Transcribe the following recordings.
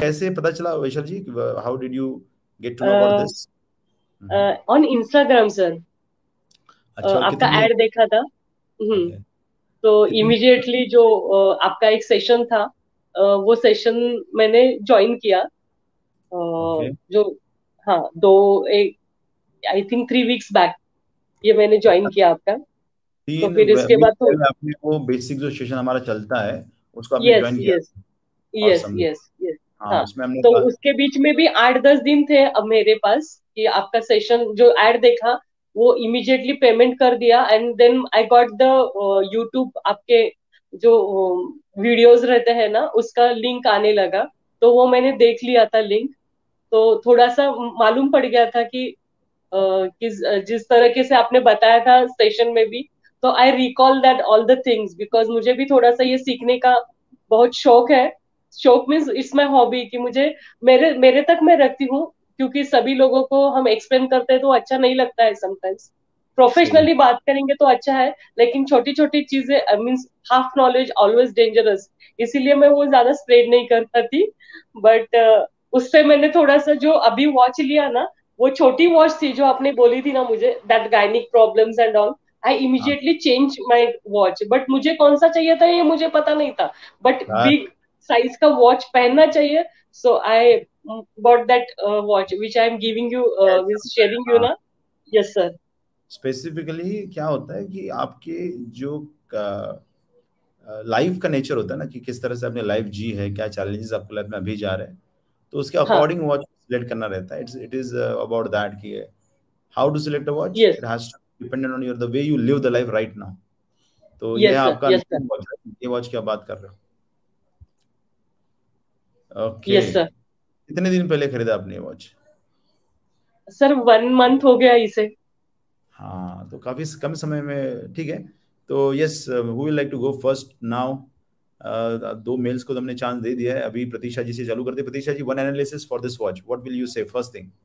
कैसे पता चला Vaishal ji? How did you get to know about this? On Instagram sir, अच्छा, और आपका कितने? एड देखा था। ओके, तो कितने? इमिडिएटली जो आपका एक सेशन था, वो सेशन मैंने ज्वाइन किया। ओके, जो, हाँ, दो, एक, आई थिंक 3 वीक्स बैक ये मैंने ज्वाइन किया आपका। तो फिर इसके वीक बाद तो, पहले आपने वो बेसिक जो सेशन हमारा चलता है उसको आपने यस ज्वाइन किया? Yes yes awesome. Yes yes. हाँ, हाँ, उसमें हमने तो कहा। उसके बीच में भी 8-10 दिन थे अब मेरे पास कि आपका सेशन जो एड देखा वो इमीडिएटली पेमेंट कर दिया, and then I got the YouTube, आपके जो वीडियोस रहते हैं ना उसका लिंक आने लगा। तो वो मैंने देख लिया था लिंक। तो थोड़ा सा मालूम पड़ गया था कि जिस तरीके से आपने बताया था सेशन में भी, तो I recall that all the things, because मुझे भी थोड़ा सा ये सीखने का बहुत शौक है। शौक मीन्स इट्स माई हॉबी, कि मुझे मेरे मेरे तक मैं रखती हूँ, क्योंकि सभी लोगों को हम एक्सप्लेन करते हैं तो अच्छा नहीं लगता है समटाइम्स। सही। प्रोफेशनली बात करेंगे तो अच्छा है, लेकिन छोटी छोटी चीजें, means half knowledge always dangerous, इसीलिए मैं वो ज्यादा स्प्रेड नहीं कर पाती। बट उससे मैंने थोड़ा सा जो अभी वॉच लिया ना, वो छोटी वॉच थी जो आपने बोली थी ना मुझे, that gynaec problems and all, I हाँ immediately change my watch. But मुझे कौन सा चाहिए था ये मुझे पता नहीं था, बट यार, बिग साइज का वॉच पहनना चाहिए। So I bought that watch which I am giving you, ऐसा मीन्स होता है, शेयरिंग यू हाँ। ना। Yes sir. स्पेसिफिकली क्या होता है कि आपके जो लाइफ का नेचर होता है ना, कि किस तरह से आपने लाइफ जी है, क्या चैलेंजेस आपको लाइफ में अभी जा रहे हैं, तो उसके हाँ। अकॉर्डिंग वॉच सिलेक्ट करना रहता है। इट इज अबाउट दैट कि how to select a watch, yes it has to dependent on your the way you live the life right now. तो ये है यस सर आपका यस सर वॉच, ये watch की आप बात कर रहे हो? ओके। Yes sir. कितने दिन पहले खरीदा आपने ये वॉच? सर 1 मंथ हो गया इसे। हाँ, तो काफी कम समय में, ठीक है। तो yes, who will like to go first now? दो मेल्स को तो हमने चांस दे दिया है, अभी प्रतीक्षा जी से चालू करते हैं। Pratiksha ji, one analysis for this watch, what will you say first thing?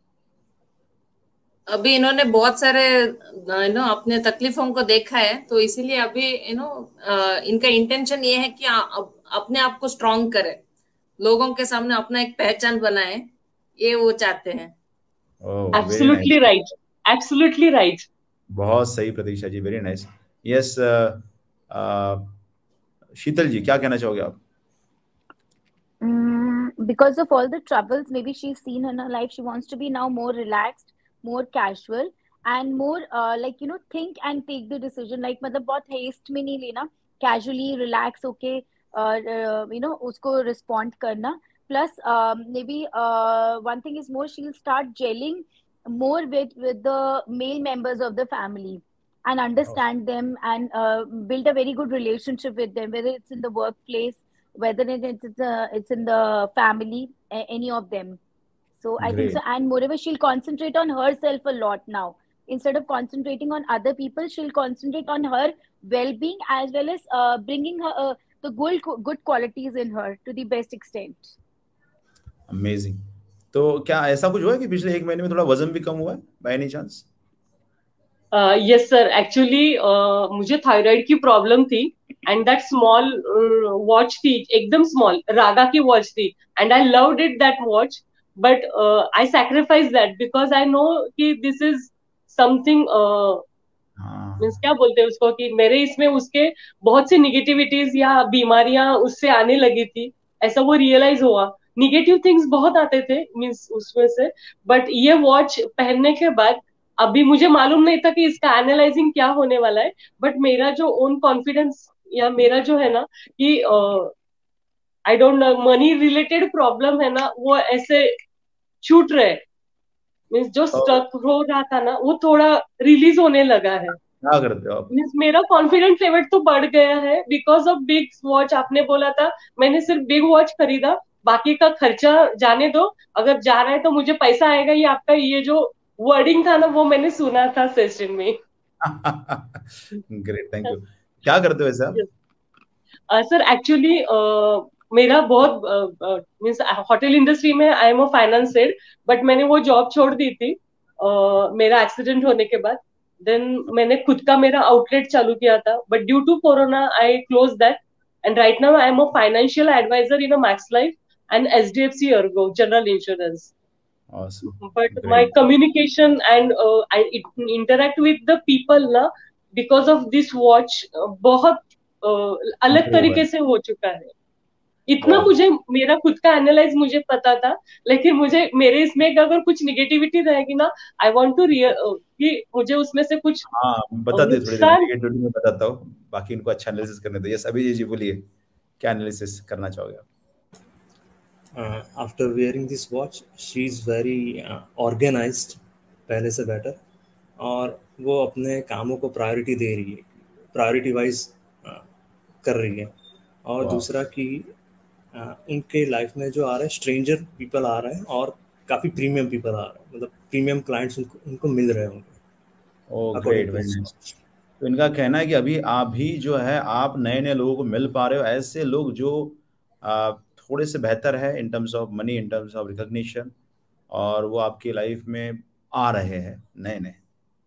अभी इन्होंने बहुत सारे अपने तकलीफों को देखा है, तो इसीलिए अभी इनका इंटेंशन ये है कि अपने आप को स्ट्रांग करे, लोगों के सामने अपना एक पहचान बनाए, ये वो चाहते हैं। Oh, very absolutely nice. Right, absolutely right. बहुत सही Pratiksha ji, very nice. Yes, Sheetal ji, क्या कहना चाहोगे आप? Because of all the troubles maybe she's seen in her life, she wants to be now more relaxed, more casual, and more like think and take the decision, like मतलब बहुत haste में नहीं लेना, casually relax होके उसको respond करना. Plus maybe one thing is more, she'll start gelling more with the male members of the family and Oh, understand them, and build a very good relationship with them, whether it's in the workplace, whether it's in the family, any of them. So I think so. great. And moreover, she'll concentrate on herself a lot now. Instead of concentrating on other people, she'll concentrate on her well-being, as well as bringing her the good qualities in her to the best extent. Amazing. तो क्या ऐसा कुछ हुआ है कि पिछले एक महीने में थोड़ा वजन भी कम हुआ है by any chance? Yes sir, actually मुझे थायराइड की प्रॉब्लम थी, एंड दैट स्मॉल वॉच थी, एकदम स्मॉल रागा की वॉच थी, and I loved it that watch. But I sacrifice that because I know कि दिस इज समथिंग, मीन्स हाँ। क्या बोलते हैं उसको, कि मेरे इसमें उसके बहुत सी निगेटिविटीज या बीमारियां उससे आने लगी थी, ऐसा वो रियलाइज हुआ। निगेटिव थिंग्स बहुत आते थे मीन्स उसमें से, बट ये वॉच पहनने के बाद अभी मुझे मालूम नहीं था कि इसका एनालाइजिंग क्या होने वाला है, बट मेरा जो ओन कॉन्फिडेंस या मेरा जो है ना कि I don't know, money related problem है ना, वो ऐसे छूट रहे, मीन्स जो तो स्टक हो रहा था ना वो थोड़ा रिलीज होने लगा है। क्या करते हो आप? मीन्स मेरा कॉन्फिडेंस लेवल तो बढ़ गया है बिकॉज ऑफ बिग वॉच। आपने बोला था, मैंने सिर्फ बिग वॉच खरीदा, बाकी का खर्चा जाने दो, अगर जा रहा है तो मुझे पैसा आएगा, ये आपका ये जो वर्डिंग था ना वो मैंने सुना था सेशन में। Great, thank you. क्या करते हो वैसे आप? सर एक्चुअली मेरा बहुत मीन्स होटल इंडस्ट्री में I am a finance head, but मैंने वो जॉब छोड़ दी थी मेरा एक्सीडेंट होने के बाद। देन मैंने खुद का मेरा आउटलेट चालू किया था, but due to corona I close that, and right now I am a financial advisor in a Max Life. and SDFC Ergo General Insurance. Awesome. But Great. my communication and I interact with the people ना because of this watch बहुत अलग Improve तरीके है। से हो चुका है। इतना बहुत। मुझे मेरा खुद का एनालाइज मुझे पता था, लेकिन मुझे मेरे इसमें अगर कुछ निगेटिविटी रहेगी ना, आई वांट टू कि मुझे उसमें से कुछ हाँ बता दे, थोड़ी देर नुकसान। नेगेटिविटी में बताता हूँ, बाकी इनको अच्छा एनालिसिस करने दो। यस अभी जी बोलिए, क्या एनालिसिस करना चाहोगे आप? After wearing this watch, she is very organized, पहले से बेटर, और वो अपने कामों को प्रायोरिटी दे रही है, प्रायोरिटी वाइज कर रही है। और Wow. दूसरा कि उनके लाइफ में जो आ रहा है स्ट्रेंजर पीपल आ रहे हैं और काफ़ी प्रीमियम पीपल आ रहे हैं, मतलब प्रीमियम क्लाइंट्स उनको मिल रहे होंगे। Oh according great, to very this nice. watch. तो इनका कहना है कि अभी आप भी जो है आप नए नए लोगों को मिल पा रहे हो, ऐसे लोग जो थोड़े से बेहतर है in terms of money, in terms of recognition, और वो आपकी लाइफ में आ रहे हैं नए नए।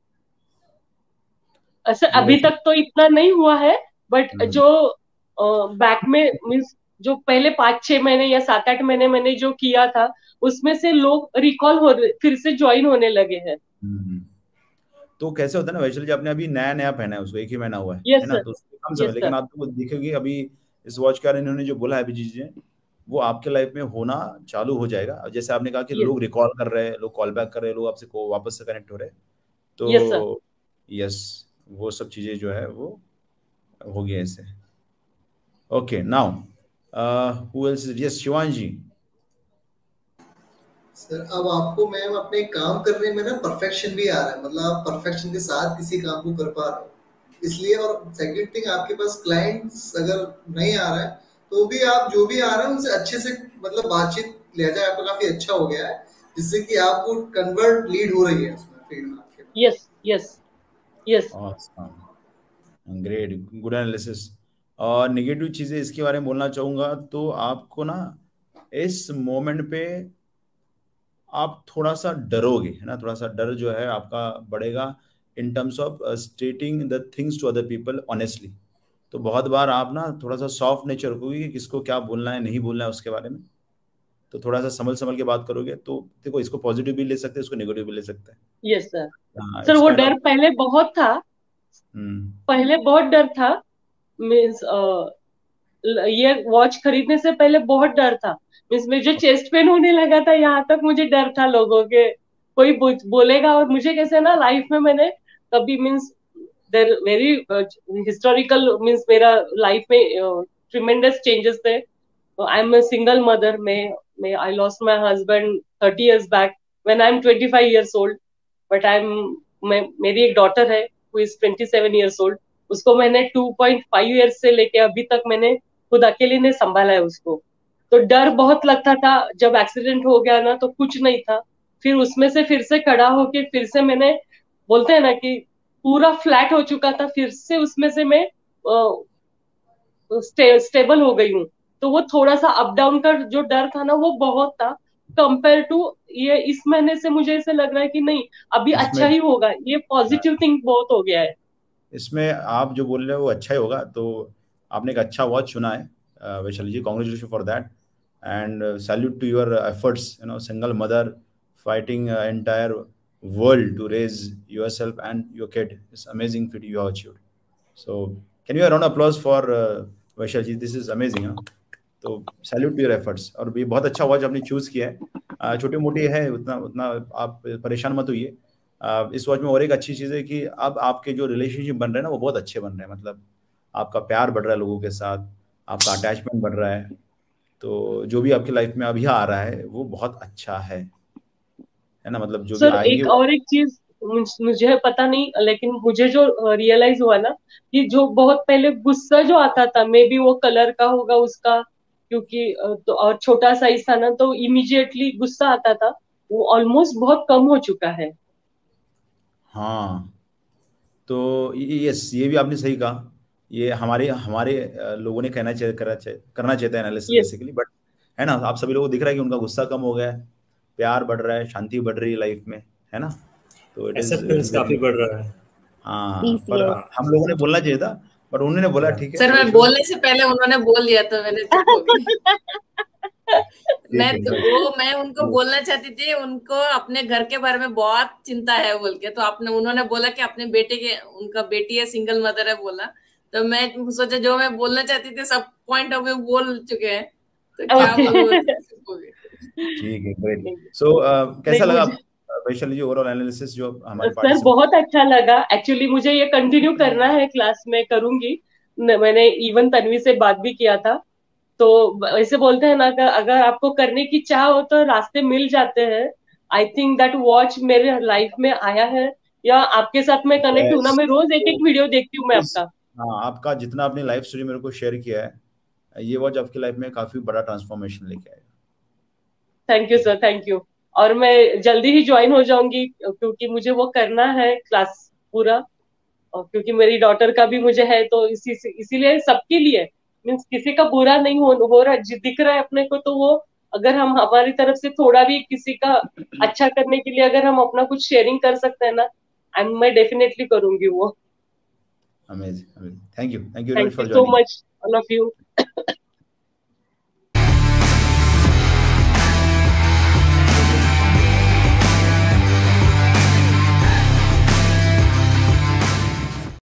ऐसे अभी तक तो इतना नहीं हुआ है, बट जो बैक में मीन्स जो पहले 5-6 महीने या 7-8 महीने मैंने जो किया था, उसमें से लोग रिकॉल हो फिर से ज्वाइन होने लगे हैं। तो कैसे होता है ना वैशाली जी, आपने अभी नया नया पहना है, उसको 1 ही महीना हुआ है Yes, है ना, sir. तो उसको कम समय, Yes, लेकिन sir. आप तो देखोगे अभी इस वॉच के इन्होंने जो बोला है अभी चीजें, वो आपके लाइफ में होना चालू हो जाएगा। जैसे आपने कहा कि Yes. लोग रिकॉल कर रहे हैं, लोग कॉल बैक कर रहे हैं, लोग आपसे को वापस से कनेक्ट हो रहे हैं, तो Yes, sir. यस वो सब चीजें जो है वो हो गई ऐसे। Okay now who else? Yes Shivansh ji. Sir अब आपको मैम अपने काम करने में ना परफेक्शन भी आ रहा है, मतलब आप परफेक्शन के साथ किसी काम को कर पा रहे हो, इसलिए। और सेकंड थिंग, आपके पास क्लाइंट्स अगर नहीं आ रहा है तो भी आप जो भी आ रहा है उनसे अच्छे से मतलब बातचीत लहजा आपका काफी अच्छा हो गया है, जिससे कि आपको कन्वर्ट लीड हो रही है उसमें फील्ड में आपके। Yes, yes, yes. Awesome, great, good analysis. और नेगेटिव चीजें इसके बारे में बोलना चाहूंगा, तो आपको ना इस मोमेंट पे आप थोड़ा सा डरोगे, है ना, थोड़ा सा डर जो है आपका बढ़ेगा in terms of stating the things to other people honestly. तो बहुत बार आप ना थोड़ा सा सॉफ्ट नेचर रखोगे कि किसको क्या बोलना है नहीं बोलना है उसके बारे में, तो थोड़ा सा संभल के बात करोगे। तो देखो इसको पॉजिटिव भी ले सकते हैं, इसको नेगेटिव भी ले सकते हैं। Yes, sir. सर वो डर पहले बहुत था, पहले बहुत डर था, मीन्स ये वॉच खरीदने से पहले बहुत डर था। मीन्स मुझे चेस्ट पेन होने लगा था, यहाँ तक मुझे डर था लोगों के कोई बोलेगा। और मुझे कैसे ना लाइफ में मैंने कभी means there very historical means मेरा लाइफ में ट्रिमेंडस चेंजेस थे। I am a single mother. मैं I lost my husband 30 years back when I am 25 years old, but मेरी एक डॉटर है who is 27 years old। उसको मैंने 2.5 years से लेके अभी तक मैंने खुद अकेले ने संभाला है उसको। तो डर बहुत लगता था, जब एक्सीडेंट हो गया ना तो कुछ नहीं था, फिर उसमें से फिर से खड़ा होके फिर से मैंने, बोलते हैं ना कि पूरा फ्लैट हो चुका था, फिर से उसमें से मैं स्टेबल हो गई हूँ। तो वो थोड़ा सा अप डाउन का जो डर था ना वो बहुत था, कंपेयर टू ये इस महीने से मुझे ऐसे लग रहा है कि नहीं अभी अच्छा ही होगा, ये पॉजिटिव थिंग बहुत हो गया है। इसमें आप जो बोल रहे हो वो अच्छा ही होगा। तो आपने एक अच्छा वॉच चुना है Vaishali ji, congratulation for that and salute to your efforts, you know, single mother fighting entire world to raise yourself and your kid. It's amazing feat you have achieved. So can you have a round of applause for Vaishal ji? This is amazing, huh? तो salute to your efforts. और भी बहुत अच्छा watch आपने choose किया है, छोटी मोटी है, उतना आप परेशान मत होइए। इस वॉच में और एक अच्छी चीज़ है कि अब आपके जो रिलेशनशिप बन रहे हैं ना वो बहुत अच्छे बन रहे हैं, मतलब आपका प्यार बढ़ रहा है लोगों के साथ, आपका अटैचमेंट बढ़ रहा है। तो जो भी आपकी लाइफ में अभी आ रहा है वो बहुत अच्छा है ना, मतलब जो सर भी आएंगे। एक और एक चीज मुझे पता नहीं, लेकिन मुझे जो रियलाइज हुआ ना कि जो बहुत पहले गुस्सा जो आता था, मे बी वो कलर का होगा उसका, क्योंकि तो और छोटा साइज था ना, तो इमीडिएटली गुस्सा आता था, वो ऑलमोस्ट बहुत कम हो चुका है। हाँ तो यस, ये भी आपने सही कहा, ये हमारे लोगों ने करना चाहिए था एनालिसिस बेसिकली, बट है ना, आप सभी लोगों को दिख रहा है कि उनका गुस्सा कम हो गया है, प्यार बढ़ रहा है, शांति बढ़ रही है लाइफ में, है ना, तो इट इज काफी बढ़ रहा है। हाँ पर हम लोगों ने बोलना चाहिए था, बट उन्होंने बोला ठीक है। सर मैं बोलने से पहले उन्होंने बोल दिया तो मैंने चुप हो गई। मैं उनको बोलना चाहती थी, उनको अपने घर के बारे में बहुत चिंता है बोल के, तो उन्होंने बोला कि अपने बेटे के, उनका बेटी है, सिंगल मदर है बोला, तो मैं सोचा जो मैं बोलना चाहती थी सब पॉइंट ऑफ व्यू बोल चुके हैं, तो क्या बोलूं। ठीक है, ग्रेट। सो कैसा लगा वैशाली जी ओवरऑल एनालिसिस जो हमारे सर? बहुत अच्छा लगा एक्चुअली, मुझे ये कंटिन्यू करना है, क्लास में करूंगी। मैंने इवन तन्वी से बात भी किया था, तो ऐसे बोलते हैं ना, अगर आपको करने की चाह हो तो रास्ते मिल जाते हैं। आई थिंक दैट वॉच मेरे लाइफ में आया है, या आपके साथ में कनेक्ट हूं ना, मैं रोज एक एक वीडियो देखती हूँ मैं आपका। हाँ, आपका जितना अपनी लाइफ स्टोरी मेरे को शेयर किया है, ये वॉच आपकी लाइफ में काफी बड़ा ट्रांसफॉर्मेशन लेके आएगा। Thank you sir, thank you. और मैं जल्दी ही ज्वाइन हो जाऊंगी, क्योंकि मुझे वो करना है क्लास पूरा, और क्योंकि मेरी डॉटर का भी मुझे है, तो इसीलिए सबके लिए, मीन्स किसी का बुरा नहीं हो रहा, दिख रहा है अपने को, तो वो अगर हम हमारी तरफ से थोड़ा भी किसी का अच्छा करने के लिए अगर हम अपना कुछ शेयरिंग कर सकते हैं ना, मैं डेफिनेटली करूंगी वो। Amazing, thank you so much all of you.